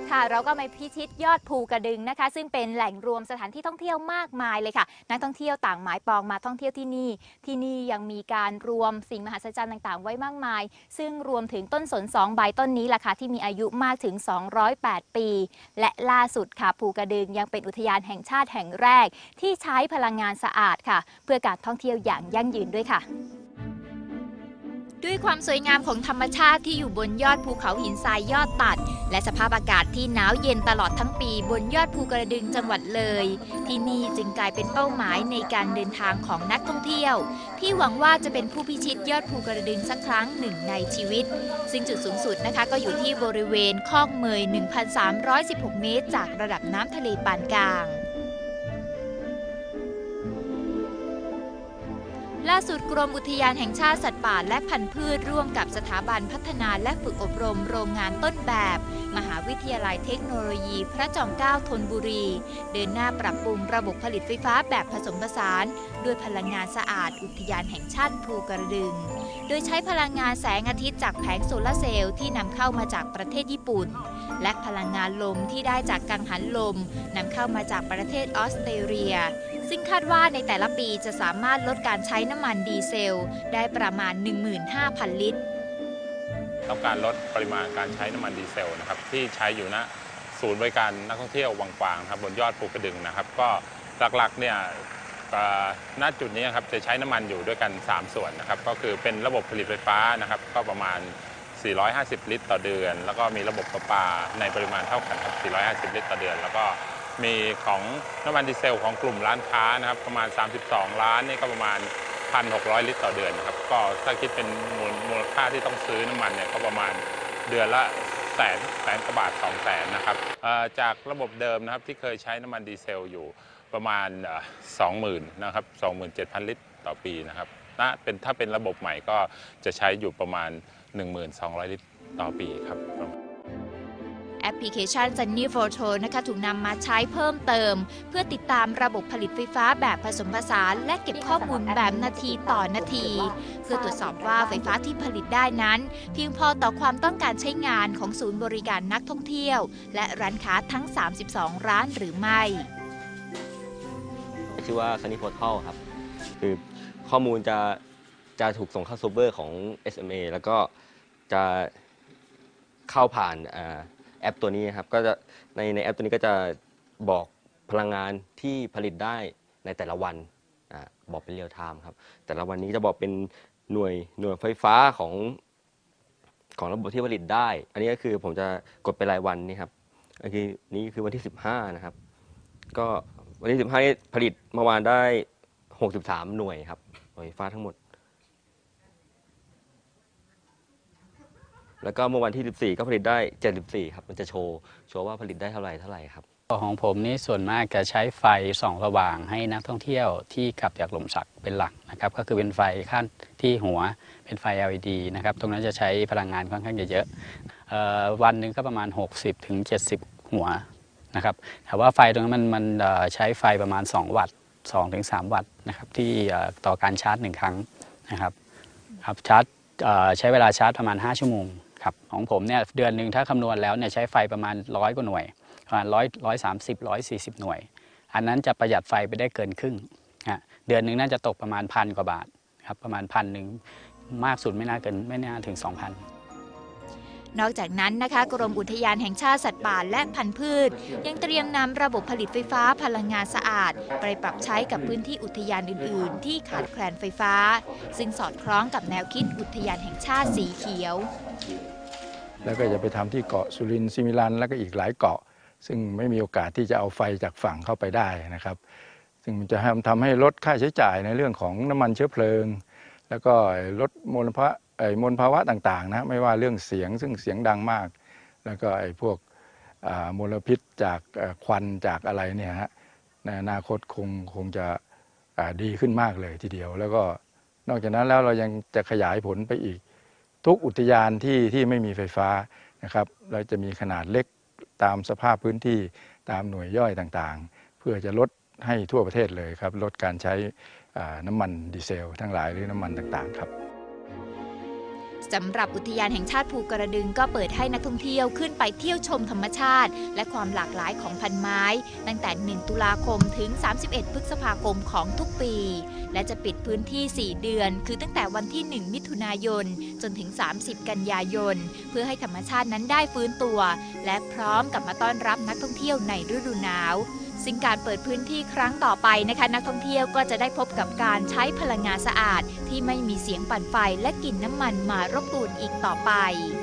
ค่ะเราก็มาพิชิตยอดภูกระดึงนะคะซึ่งเป็นแหล่งรวมสถานที่ท่องเที่ยวมากมายเลยค่ะนักท่องเที่ยวต่างหมายปองมาท่องเที่ยวที่นี่ยังมีการรวมสิ่งมหัศจรรย์ต่างๆไว้มากมายซึ่งรวมถึงต้นสน2 ใบต้นนี้ล่ะค่ะที่มีอายุมากถึง208 ปีและล่าสุดค่ะภูกระดึงยังเป็นอุทยานแห่งชาติแห่งแรกที่ใช้พลังงานสะอาดค่ะเพื่อการท่องเที่ยวอย่างยั่งยืนด้วยค่ะด้วยความสวยงามของธรรมชาติที่อยู่บนยอดภูเขาหินทรายยอดตัดและสภาพอากาศที่หนาวเย็นตลอดทั้งปีบนยอดภูกระดึงจังหวัดเลยที่นี่จึงกลายเป็นเป้าหมายในการเดินทางของนักท่องเที่ยวที่หวังว่าจะเป็นผู้พิชิตยอดภูกระดึงสักครั้งหนึ่งในชีวิตซึ่งจุดสูงสุดนะคะก็อยู่ที่บริเวณคอกเมย 1,316 เมตรจากระดับน้ำทะเลปานกลางล่าสุดกรมอุทยานแห่งชาติสัตว์ป่าและพันธุ์พืชร่วมกับสถาบันพัฒนาและฝึกอบรมโรงงานต้นแบบมหาวิทยาลัยเทคโนโลยีพระจอมเกล้าธนบุรีเดินหน้าปรับปรุงระบบผลิตไฟฟ้าแบบผสมผสานด้วยพลังงานสะอาดอุทยานแห่งชาติภูกระดึงโดยใช้พลังงานแสงอาทิตย์จากแผงโซลาร์เซลล์ที่นำเข้ามาจากประเทศญี่ปุ่นและพลังงานลมที่ได้จากกังหันลมนำเข้ามาจากประเทศออสเตรเลียซึ่งคาดว่าในแต่ละปีจะสามารถลดการใช้น้ำมันดีเซลได้ประมาณ 15,000 ลิตรต้องการลดปริมาณการใช้น้ำมันดีเซลนะครับที่ใช้อยู่ณศูนย์บริการนักท่องเที่ยววังกวางครับบนยอดภูกระดึงนะครับก็หลักๆเนี่ยณจุดนี้ครับจะใช้น้ำมันอยู่ด้วยกัน3ส่วนนะครับก็คือเป็นระบบผลิตไฟฟ้านะครับก็ประมาณ450 ลิตรต่อเดือนแล้วก็มีระบบประปาในปริมาณเท่ากันครับ450 ลิตรต่อเดือนแล้วก็มีของน้ำมันดีเซลของกลุ่มร้านค้านะครับประมาณ32 ล้านนี่ก็ประมาณ1,600 ลิตรต่อเดือนนะครับก็ถ้าคิดเป็นมูลค่าที่ต้องซื้อน้ำมันเนี่ยก็ประมาณเดือนละแสนกว่าบาท200,000นะครับจากระบบเดิมนะครับที่เคยใช้น้ำมันดีเซลอยู่ประมาณ 20,000 นะครับ 27,000 ลิตรต่อปีนะครับถ้าเป็นระบบใหม่ก็จะใช้อยู่ประมาณ 1,200 ลิตรต่อปีครับแอปพลิเคชัน Sunny Photo นะคะถูกนำมาใช้เพิ่มเติมเพื่อติดตามระบบผลิตไฟฟ้าแบบผสมผสานและเก็บข้อมูลแบบนาทีต่อนาทีเพื่อตรวจสอบว่าไฟฟ้าที่ผลิตได้นั้นเพียงพอต่อความต้องการใช้งานของศูนย์บริการนักท่องเที่ยวและร้านค้าทั้ง32ร้านหรือไม่ชื่อว่า Sunny Photo ครับคือข้อมูลจะถูกส่งเข้าเซิร์ฟเวอร์ของ SMA แล้วก็จะเข้าผ่านแอปตัวนี้ครับก็จะในแอปตัวนี้ก็จะบอกพลังงานที่ผลิตได้ในแต่ละวันบอกเป็นเรียลไทม์ครับแต่ละวันนี้จะบอกเป็นหน่วยไฟฟ้าของระบบที่ผลิตได้อันนี้ก็คือผมจะกดเป็นรายวันนี่ครับนี่คือวันที่15นะครับก็วันที่15นี่ผลิตเมื่อวานได้63หน่วยครับหน่วยไฟฟ้าทั้งหมดแล้วก็เมื่อวันที่14ก็ผลิตได้74ครับมันจะโชว์ว่าผลิตได้เท่าไหร่ครับของผมนี่ส่วนมากจะใช้ไฟส่องสว่างให้นักท่องเที่ยวที่กลับจากหล่มสักเป็นหลักนะครับก็คือเป็นไฟขั้นที่หัวเป็นไฟ LED นะครับตรงนั้นจะใช้พลังงานค่อนข้างเยอะวันหนึ่งก็ประมาณ60 ถึง 70 หัวนะครับแต่ว่าไฟตรงนั้นมันใช้ไฟประมาณ2 วัตต์2 ถึง 3 วัตต์นะครับที่ต่อการชาร์จ1 ครั้งนะครับชาร์จใช้เวลาชาร์จประมาณ5 ชั่วโมงครับของผมเนี่ยเดือนหนึ่งถ้าคำนวณแล้วเนี่ยใช้ไฟประมาณ100 กว่าหน่วยประมาณ130-140 หน่วยอันนั้นจะประหยัดไฟไปได้เกินครึ่งเดือนหนึ่งน่าจะตกประมาณ1,000 กว่าบาทครับประมาณ1,000มากสุดไม่น่าถึง 2,000 นอกจากนั้นนะคะกรมอุทยานแห่งชาติสัตว์ป่าและพันธุ์พืชยังเตรียมนำระบบผลิตไฟฟ้าพลังงานสะอาดไปปรับใช้กับพื้นที่อุทยานอื่นๆที่ขาดแคลนไฟฟ้าซึ่งสอดคล้องกับแนวคิดอุทยานแห่งชาติสีเขียวแล้วก็จะไปทำที่เกาะสุรินทร์ซิมิลันแล้วก็อีกหลายเกาะซึ่งไม่มีโอกาสที่จะเอาไฟจากฝั่งเข้าไปได้นะครับซึ่งมันจะทำให้ลดค่าใช้จ่ายในเรื่องของน้ำมันเชื้อเพลิงแล้วก็ลดมลภาวะต่างๆนะไม่ว่าเรื่องเสียงซึ่งเสียงดังมากแล้วก็พวกมลพิษจากควันจากอะไรเนี่ยฮะในอนาคตคงจะดีขึ้นมากเลยทีเดียวแล้วก็นอกจากนั้นแล้วเรายังจะขยายผลไปอีกทุกอุทยานที่ไม่มีไฟฟ้านะครับเราจะมีขนาดเล็กตามสภาพพื้นที่ตามหน่วยย่อยต่างๆเพื่อจะลดให้ทั่วประเทศเลยครับลดการใช้น้ำมันดีเซลทั้งหลายหรือน้ำมันต่างๆครับสำหรับอุทยานแห่งชาติภูกระดึงก็เปิดให้นักท่องเที่ยวขึ้นไปเที่ยวชมธรรมชาติและความหลากหลายของพันไม้ตั้งแต่ 1 ตุลาคมถึง 31 พฤษภาคมของทุกปี และจะปิดพื้นที่ 4 เดือน คือตั้งแต่วันที่ 1 มิถุนายนจนถึง 30 กันยายน เพื่อให้ธรรมชาตินั้นได้ฟื้นตัว และพร้อมกลับมาต้อนรับนักท่องเที่ยวในฤดูหนาวซึ่งการเปิดพื้นที่ครั้งต่อไปนะคะนักท่องเที่ยวก็จะได้พบกับการใช้พลังงานสะอาดที่ไม่มีเสียงปั่นไฟและกลิ่นน้ำมันมารบกวนอีกต่อไป